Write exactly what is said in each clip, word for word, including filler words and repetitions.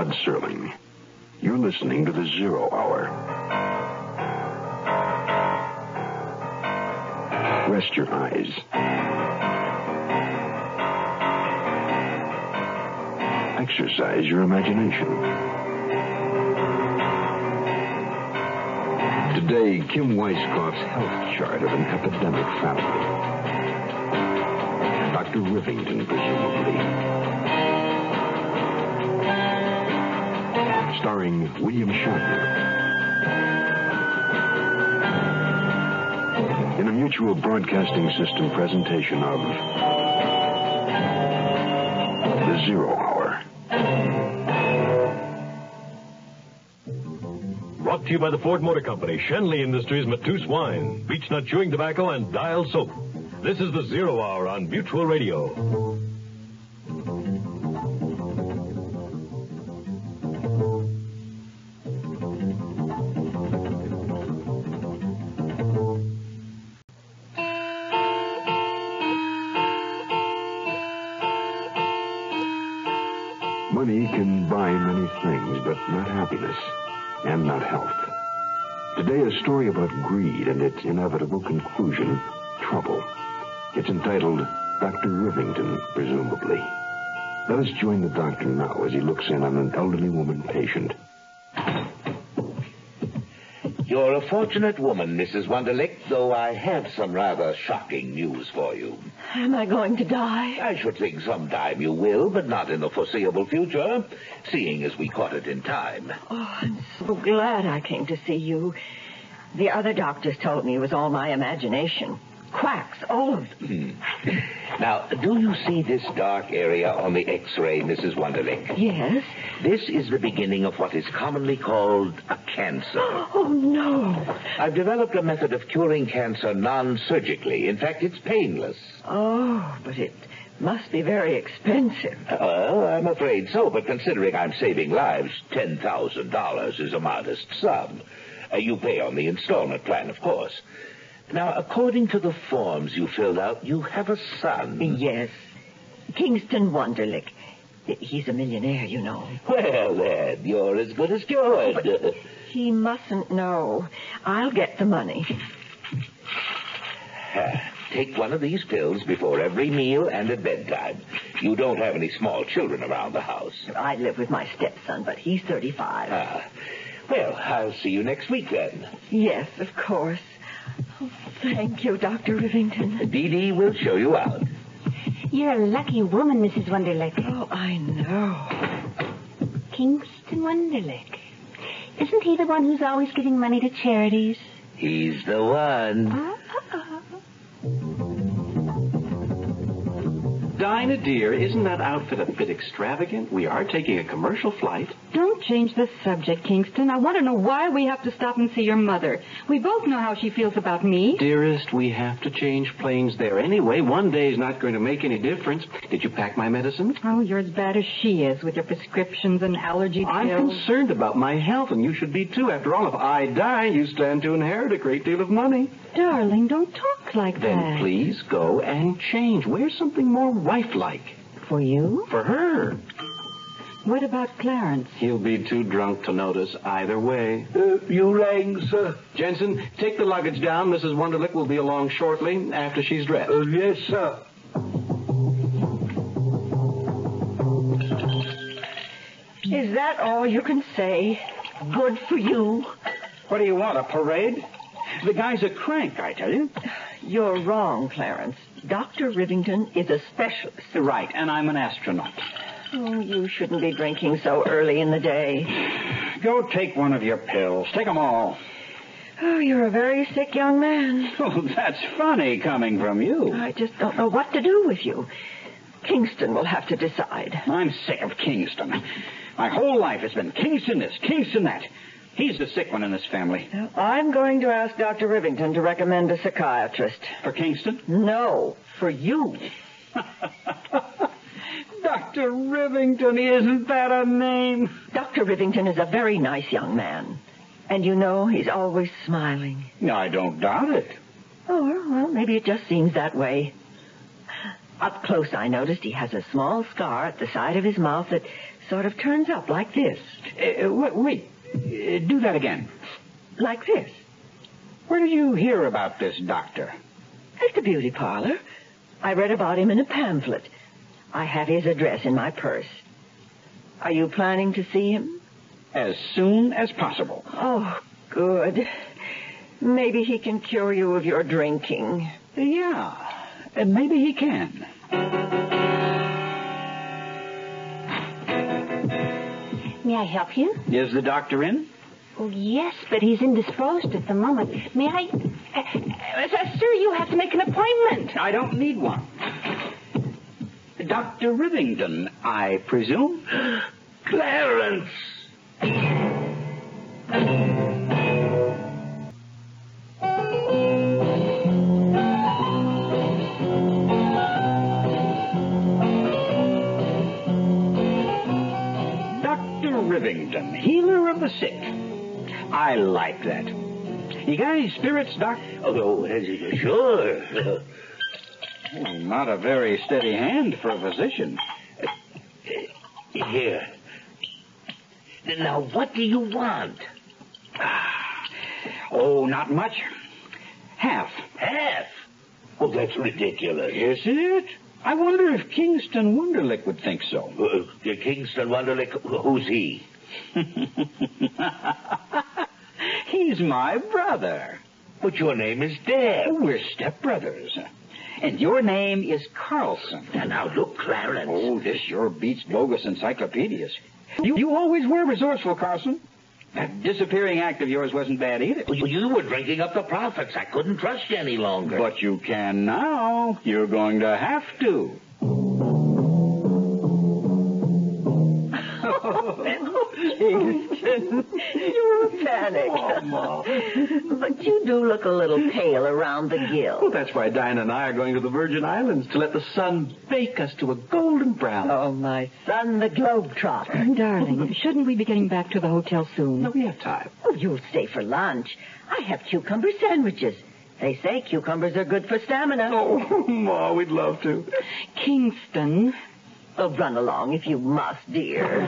Rod Serling. You're listening to the Zero Hour. Rest your eyes. Exercise your imagination. Today, Kim Weisskopf's health chart of an epidemic family. Doctor Rivington, presumably. Starring William Shatner. In a Mutual Broadcasting System presentation of The Zero Hour. Brought to you by the Ford Motor Company, Shenley Industries, Matus Wine, Beechnut Chewing Tobacco, and Dial Soap. This is the Zero Hour on Mutual Radio. Money can buy many things, but not happiness. And not health. Today, a story about greed and its inevitable conclusion, trouble. It's entitled Doctor Rivington, presumably. Let us join the doctor now as he looks in on an elderly woman patient. You're a fortunate woman, Missus Wunderlich, though I have some rather shocking news for you. Am I going to die? I should think sometime you will, but not in the foreseeable future, seeing as we caught it in time. Oh, I'm so glad I came to see you. The other doctors told me it was all my imagination. Quacks, all of them. Now, do you see this dark area on the X-ray, Missus Wunderlich? Yes. This is the beginning of what is commonly called a cancer. Oh, no. I've developed a method of curing cancer non-surgically. In fact, it's painless. Oh, but it must be very expensive. Well, I'm afraid so, but considering I'm saving lives, ten thousand dollars is a modest sum. Uh, you pay on the installment plan, of course. Now, according to the forms you filled out, you have a son. Yes. Kingston Wunderlich. He's a millionaire, you know. Well, then, you're as good as cured. But he mustn't know. I'll get the money. Take one of these pills before every meal and at bedtime. You don't have any small children around the house. I live with my stepson, but he's thirty-five. Ah. Well, I'll see you next week, then. Yes, of course. Oh, thank you, Doctor Rivington. Dee Dee will show you out. You're a lucky woman, Missus Wunderlich. Oh, I know. Kingston Wunderlich. Isn't he the one who's always giving money to charities? He's the one. Uh-uh. Dinah, dear, isn't that outfit a bit extravagant? We are taking a commercial flight. Don't change the subject, Kingston. I want to know why we have to stop and see your mother. We both know how she feels about me. Dearest, we have to change planes there anyway. One day is not going to make any difference. Did you pack my medicine? Oh, you're as bad as she is with your prescriptions and allergy pills. I'm concerned about my health, and you should be too. After all, if I die, you stand to inherit a great deal of money. Darling, don't talk like then that. Then please go and change. Wear something more wife-like. For you? For her. What about Clarence? He'll be too drunk to notice either way. Uh, you rang, sir? Jensen, take the luggage down. Missus Wunderlich will be along shortly after she's dressed. Uh, yes, sir. Is that all you can say? Good for you? What do you want, a parade? The guy's a crank, I tell you. You're wrong, Clarence. Doctor Rivington is a specialist. Right, and I'm an astronaut. Oh, you shouldn't be drinking so early in the day. Go take one of your pills. Take them all. Oh, you're a very sick young man. Oh, that's funny coming from you. I just don't know what to do with you. Kingston will have to decide. I'm sick of Kingston. My whole life has been Kingston this, Kingston that. He's the sick one in this family. Well, I'm going to ask Doctor Rivington to recommend a psychiatrist. For Kingston? No, for you. Doctor Rivington, isn't that a name? Doctor Rivington is a very nice young man. And you know, he's always smiling. No, I don't doubt it. Oh, well, maybe it just seems that way. Up close, I noticed he has a small scar at the side of his mouth that sort of turns up like this. Uh, wait, wait. Uh, do that again. Like this. Where did you hear about this doctor? At the beauty parlor. I read about him in a pamphlet. I have his address in my purse. Are you planning to see him? As soon as possible. Oh, good. Maybe he can cure you of your drinking. Yeah, uh, maybe he can. May I help you? Is the doctor in? Oh, yes, but he's indisposed at the moment. May I... Uh, uh, sir, you have to make an appointment. I don't need one. Doctor Rivington, I presume? Clarence! Doctor Rivington, healer of the sick. I like that. You got any spirits, Doc? Oh, uh, sure. Oh, not a very steady hand for a physician. Here. Now, what do you want? Oh, not much. Half. Half? Oh, that's ridiculous. Is it? I wonder if Kingston Wunderlich would think so. Uh, Kingston Wunderlich, who's he? He's my brother. But your name is Deb. Oh, we're stepbrothers. And your name is Carlson. Now, now, look, Clarence. Oh, this sure beats bogus encyclopedias. You, you always were resourceful, Carlson. That disappearing act of yours wasn't bad either. You, you were drinking up the profits. I couldn't trust you any longer. But you can now. You're going to have to. Kingston, you're a panic. Oh, Ma. But you do look a little pale around the gill. Well, that's why Dinah and I are going to the Virgin Islands to let the sun bake us to a golden brown. Oh, my son, the globetrotter. Darling, shouldn't we be getting back to the hotel soon? No, we have time. Oh, you'll stay for lunch. I have cucumber sandwiches. They say cucumbers are good for stamina. Oh, Ma, we'd love to. Kingston. Oh, run along if you must, dear.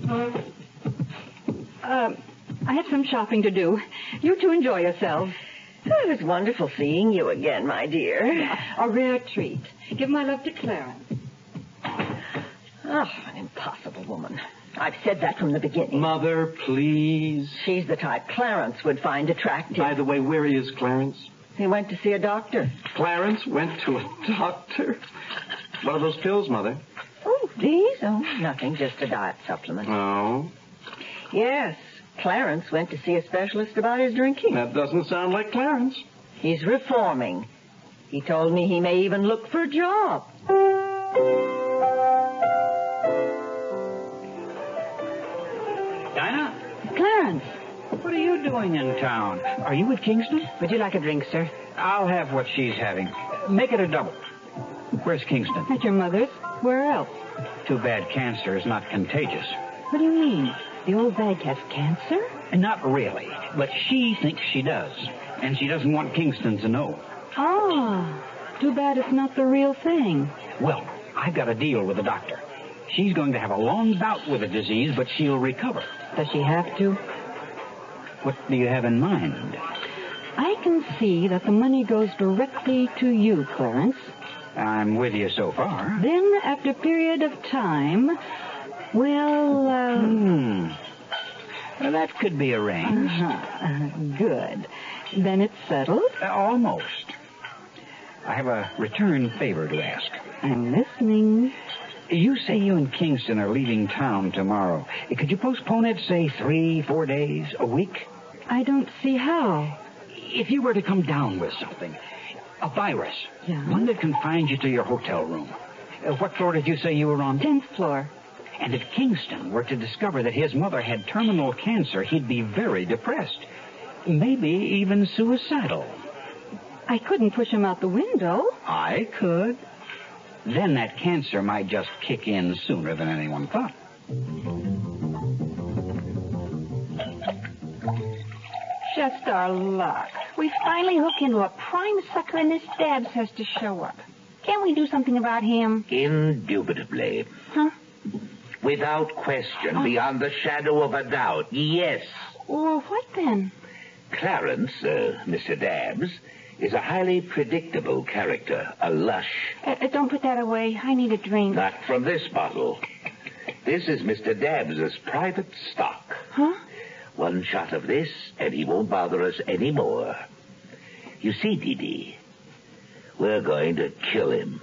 Uh, I have some shopping to do. You two enjoy yourselves. Oh, it was wonderful seeing you again, my dear. A rare treat. Give my love to Clarence. Oh, an impossible woman. I've said that from the beginning. Mother, please. She's the type Clarence would find attractive. By the way, where is Clarence? He went to see a doctor. Clarence went to a doctor? What are those pills, Mother? Oh, these? Oh, nothing, just a diet supplement. Oh? Yes, Clarence went to see a specialist about his drinking. That doesn't sound like Clarence. He's reforming. He told me he may even look for a job. Dinah, Clarence. what are you doing in town? Are you with Kingston? Would you like a drink, sir? I'll have what she's having. Make it a double. Where's Kingston? At your mother's. Where else? Too bad cancer is not contagious. What do you mean? The old bag has cancer? Not really, but she thinks she does. And she doesn't want Kingston to know. Oh, too bad it's not the real thing. Well, I've got a deal with the doctor. She's going to have a long bout with the disease, but she'll recover. Does she have to? What do you have in mind? I can see that the money goes directly to you, Clarence. I'm with you so far. Then, after a period of time, well, uh... Hmm. Well, that could be arranged. Uh-huh. Good. Then it's settled? Uh, almost. I have a return favor to ask. I'm listening. You say you and Kingston are leaving town tomorrow. Could you postpone it, say, three, four days, a week? I don't see how. If you were to come down with something, a virus, Yeah? one that confined you to your hotel room. Uh, what floor did you say you were on? Tenth floor. And if Kingston were to discover that his mother had terminal cancer, he'd be very depressed. Maybe even suicidal. I couldn't push him out the window. I could. Then that cancer might just kick in sooner than anyone thought. Just our luck. We finally hook into a prime sucker, and this Dabbs has to show up. Can't we do something about him? Indubitably. Huh? Without question, beyond the shadow of a doubt, yes. Well, what then? Clarence, uh, Mister Dabbs, is a highly predictable character, a lush. Uh, uh, don't put that away. I need a drink. Not from this bottle. This is Mister Dabbs's private stock. Huh? One shot of this, and he won't bother us anymore. You see, Dee Dee, we're going to kill him.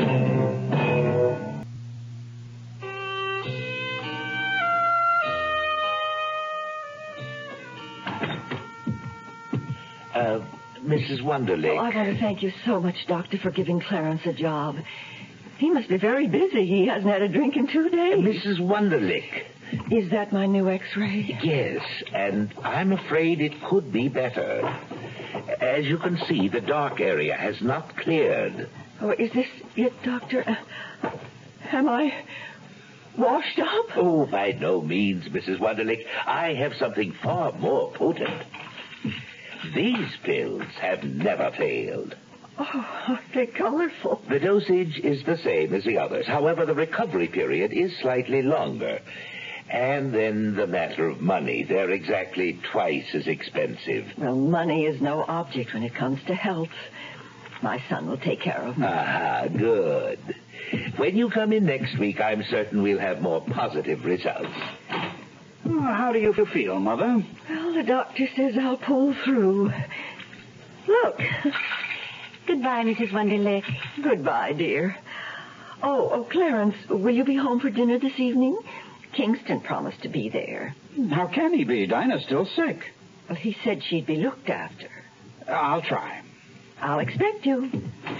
Uh, Missus Wonderlick. Oh, I want to thank you so much, Doctor, for giving Clarence a job. He must be very busy. He hasn't had a drink in two days. Uh, Missus Wonderlick. Is that my new x-ray? Yes, and I'm afraid it could be better. As you can see, the dark area has not cleared. Oh, is this it, Doctor? Uh, am I washed up? Oh, by no means, Missus Wonderlick. I have something far more potent. These pills have never failed. Oh, they're colorful. The dosage is the same as the others. However, the recovery period is slightly longer. And then the matter of money. They're exactly twice as expensive. Well, money is no object when it comes to health. My son will take care of me. Ah, good. When you come in next week, I'm certain we'll have more positive results. Oh, how do you feel, Mother? Well, the doctor says I'll pull through. Look. Goodbye, Missus Wonderlick. Goodbye, dear. Oh, oh, Clarence, will you be home for dinner this evening? Kingston promised to be there. How can he be? Dinah's still sick. Well, he said she'd be looked after. I'll try. I'll expect you.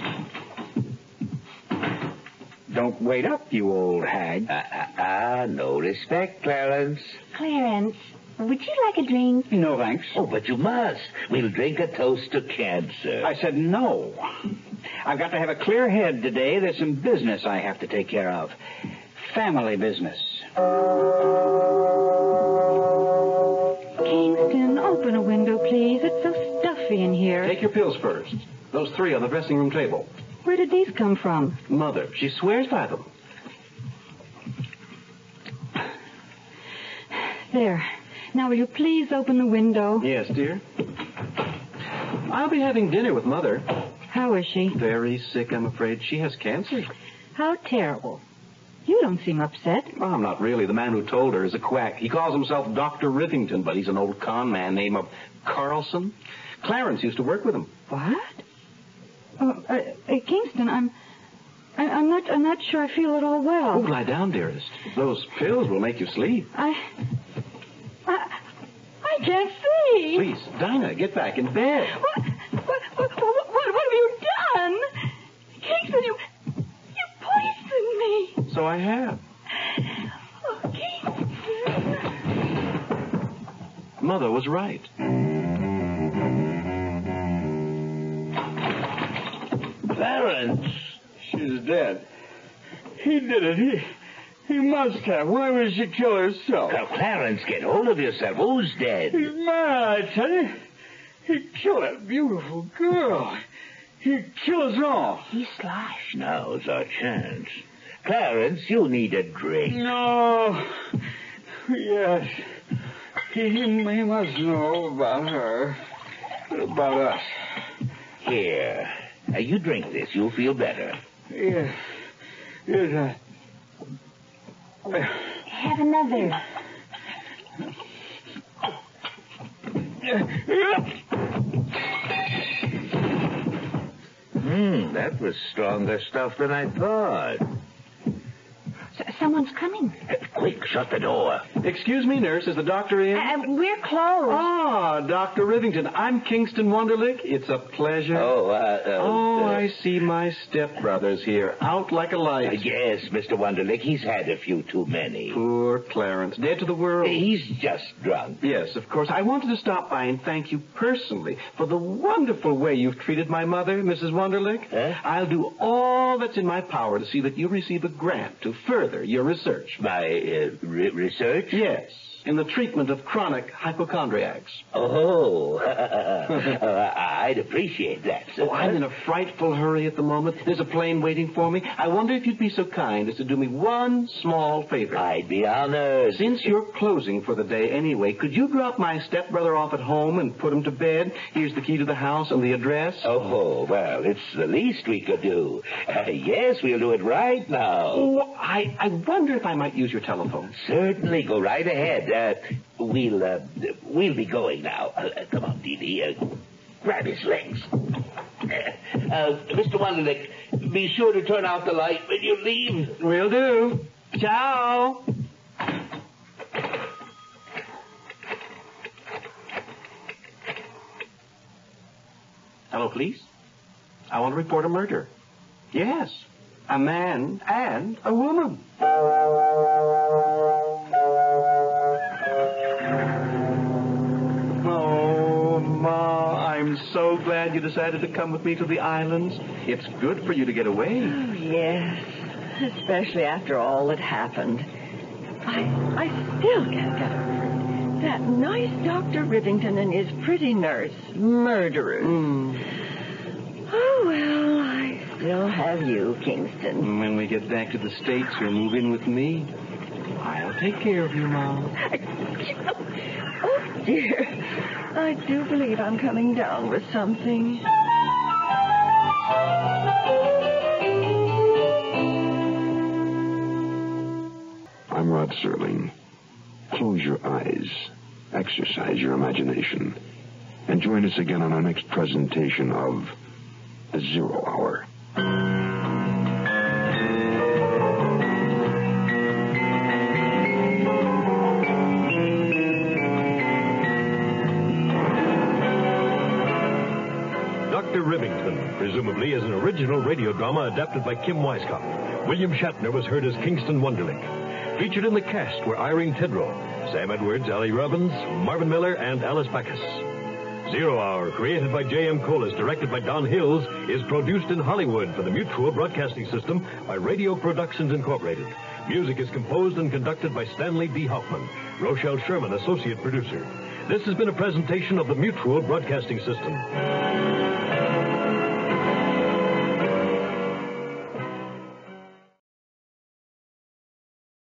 Don't wait up, you old hag. Ah, ah, ah, no respect, Clarence. Clarence, would you like a drink? No, thanks. Oh, but you must. We'll drink a toast to cancer. I said no. I've got to have a clear head today. There's some business I have to take care of. Family business. Kingston, open a window, please. It's so stuffy in here. Take your pills first. Those three on the dressing room table. Where did these come from? Mother, she swears by them. There. Now, will you please open the window? Yes, dear. I'll be having dinner with Mother. How is she? Very sick, I'm afraid. She has cancer. How terrible. You don't seem upset. Well, I'm not really. The man who told her is a quack. He calls himself Doctor Rivington, but he's an old con man named of Carlson. Clarence used to work with him. What? Oh, uh, uh, Kingston, I'm, I, I'm not, I'm not sure I feel at all well. Oh, lie down, dearest. Those pills will make you sleep. I, I, I can't see. Please, Dinah, get back in bed. What, what, what, what, what have you done? Kingston, you, you poisoned me. So I have. Oh, Kingston. Mother was right. Clarence. She's dead. He did it. He he must have. Why would she kill herself? Now, Clarence, get hold of yourself. Who's dead? He's mad, I tell you. He killed that beautiful girl. He'd kill us all. He's sly. Now's our chance. Clarence, you need a drink. No. Yes. He, he must know about her. About us. Here. Now, you drink this. You'll feel better. Yes. Yes, I... Have another. Hmm, that was stronger stuff than I thought. S- someone's coming. Quick, shut the door. Excuse me, nurse. Is the doctor in? Uh, we're closed. Ah, Doctor Rivington. I'm Kingston Wonderlick. It's a pleasure. Oh, uh... uh Oh, uh, I see my stepbrother's here. Out like a uh, light. yes, Mister Wonderlick. He's had a few too many. Poor Clarence. Dead to the world. He's just drunk. Yes, of course. I wanted to stop by and thank you personally for the wonderful way you've treated my mother, Missus Wonderlick. Huh? I'll do all that's in my power to see that you receive a grant to further your research. My uh, re- research? Yes. in the treatment of chronic hypochondriacs. Oh, uh, I'd appreciate that, sir. Oh, I'm in a frightful hurry at the moment. There's a plane waiting for me. I wonder if you'd be so kind as to do me one small favor. I'd be honored. Since you're closing for the day anyway, could you drop my stepbrother off at home and put him to bed? Here's the key to the house and the address. Oh, well, it's the least we could do. Uh, yes, we'll do it right now. Oh, I, I wonder if I might use your telephone. Certainly, go right ahead. Uh, we'll uh, we'll be going now. Uh, come on, Dee Dee. Uh, grab his legs. Uh, uh, Mister Wonderlick, be sure to turn out the light when you leave. Will do. Ciao. Hello, police. I want to report a murder. Yes, a man and a woman. Oh, Ma, I'm so glad you decided to come with me to the islands. It's good for you to get away. Oh, yes, especially after all that happened. I, I still can't get over it. That nice Doctor Rivington and his pretty nurse, murderers. Mm. Oh, well, I still have you, Kingston. When we get back to the States, you'll move in with me. I'll take care of you, Mom. Oh, dear. I do believe I'm coming down with something. I'm Rod Serling. Close your eyes, exercise your imagination, and join us again on our next presentation of The Zero Hour. Doctor Rivington, presumably, is an original radio drama adapted by Kim Weisskopf. William Shatner was heard as Kingston Wonderlick. Featured in the cast were Irene Tedrow, Sam Edwards, Ellie Robbins, Marvin Miller, and Alice Backus. Zero Hour, created by J M Colas, directed by Don Hills, is produced in Hollywood for the Mutual Broadcasting System by Radio Productions Incorporated. Music is composed and conducted by Stanley D. Hoffman. Rochelle Sherman, associate producer. This has been a presentation of the Mutual Broadcasting System.